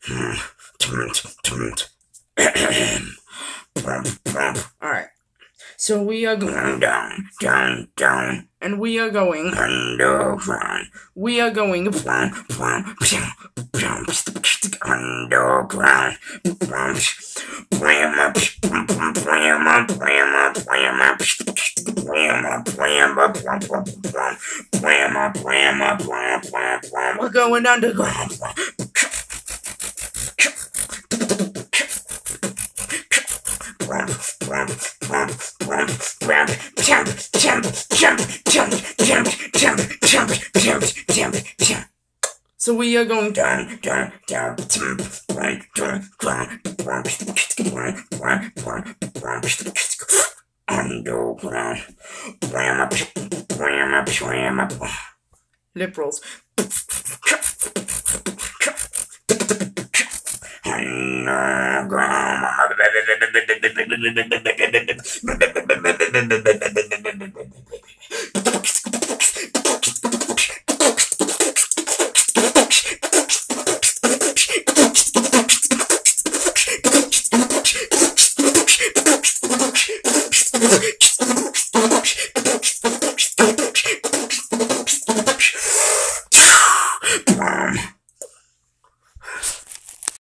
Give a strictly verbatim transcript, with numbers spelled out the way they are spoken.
Alright. So we are going down, down, down, and we are going underground. We are going underground. Underground. Blam up, blam up, blam up, blam up, blam up, blam up, blam up, blam up, blam up, blam. We're going underground. So we are going down, down, down, underground. Blam up, blam up, blam up. Lip rolls.